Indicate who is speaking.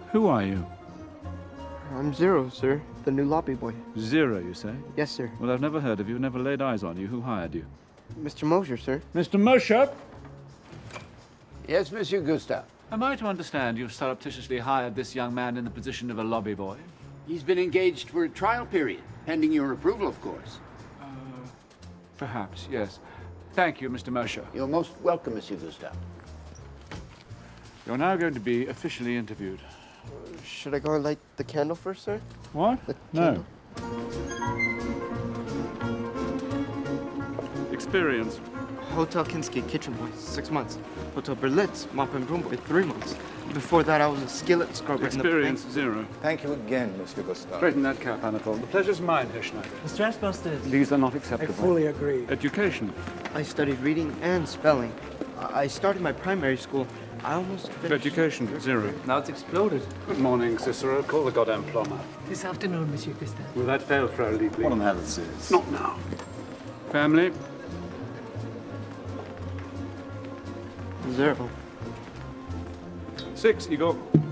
Speaker 1: Who are you?
Speaker 2: I'm Zero, sir. The new lobby boy.
Speaker 1: Zero, you say?
Speaker 2: Yes, sir.
Speaker 1: Well, I've never heard of you, never laid eyes on you. Who hired you?
Speaker 2: Mr. Mosher, sir.
Speaker 1: Mr. Mosher?
Speaker 3: Yes, Monsieur Gustave.
Speaker 1: Am I to understand you've surreptitiously hired this young man in the position of a lobby boy?
Speaker 3: He's been engaged for a trial period, pending your approval, of course.
Speaker 1: Perhaps, yes. Thank you, Mr. Mosher.
Speaker 3: You're most welcome, Monsieur Gustave.
Speaker 1: You're now going to be officially interviewed.
Speaker 2: Should I go and light the candle first, sir?
Speaker 1: What? No. Experience.
Speaker 2: Hotel Kinski, kitchen boy, 6 months. Hotel Berlitz, mop and broom boy, 3 months. Before that, I was a skillet scrubber.
Speaker 1: Experience, 0.
Speaker 4: Thank you again, Monsieur Gustave.
Speaker 1: Straighten that cap, Anatole. The pleasure's mine, Herr Schneider.
Speaker 5: Mr. Asbestos.
Speaker 1: These are not
Speaker 5: I
Speaker 1: acceptable.
Speaker 5: fully agree.
Speaker 1: Education.
Speaker 2: I studied reading and spelling. I started my primary school. I almost finished.
Speaker 1: Education, 0.
Speaker 5: Now it's exploded.
Speaker 1: Good morning, Cicero. Call the goddamn plumber.
Speaker 5: This afternoon, Monsieur Gustave.
Speaker 1: Will that fail, Frau Liebling?
Speaker 4: What on earth is this?
Speaker 1: Not now. Family.
Speaker 2: 0.
Speaker 1: 6, Igor.